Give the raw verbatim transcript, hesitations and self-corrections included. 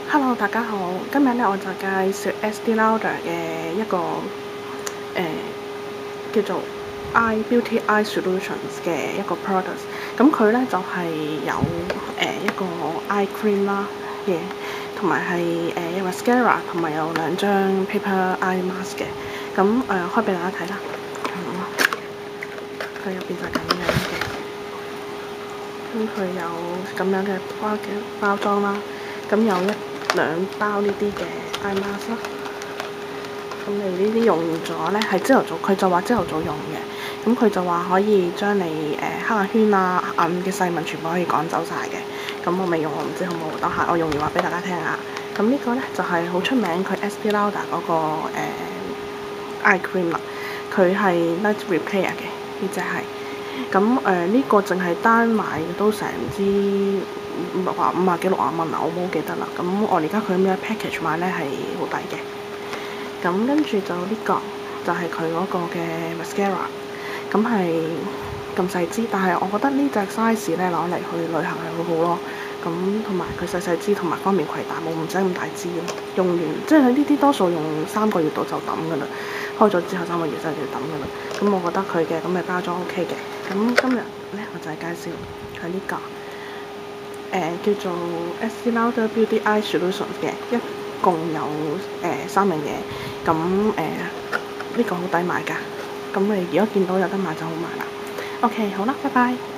Hello，大家好。今日咧我就介紹 Estée Lauder 嘅一個誒、呃、叫做 Eye Beauty Eye Solutions 嘅一個 product。咁佢咧就係、是、有誒、呃、一個 eye cream 啦嘅，同埋係誒有 mascara 同埋有兩張 paper eye mask 嘅。咁誒、呃、開俾大家睇啦。佢入邊就咁樣嘅。咁佢有咁樣嘅包嘅包裝啦。咁有一兩包呢啲嘅 eye mask 啦，咁你呢啲用咗咧係朝頭早，佢就話朝頭早用嘅，咁佢就話可以將你誒、呃、黑眼圈啊、眼嘅細紋全部可以趕走晒嘅。咁我未用，我唔知好唔好，等下我用完話俾大家聽下。咁呢個咧就係、是、好出名，佢 Estée Lauder 嗰、那個、呃、eye cream 啦，佢係 night repair 嘅，呢隻係。咁誒呢個淨係單買都成唔知話五啊幾六啊蚊啊，我冇記得啦。咁我而家佢咁樣 package 買咧係好抵嘅。咁跟住就呢、這個就係佢嗰個嘅 mascara， 咁係咁細支，但係我覺得呢隻 size 咧攞嚟去旅行係好好咯。咁同埋佢細細支，同埋方便攜帶，冇唔使咁大支咯。用完即係呢啲多數用三個月度就抌噶啦，開咗之後三個月就要抌噶啦。咁我覺得佢嘅咁嘅包裝 OK 嘅。咁今日咧我就係介紹佢呢、這個誒、呃、叫做 Estée Lauder Beauty Eye Solutions 嘅，一共有誒、呃、三樣嘢。咁誒呢個好抵買㗎。咁你如果見到有得買就好買啦。OK， 好啦，拜拜。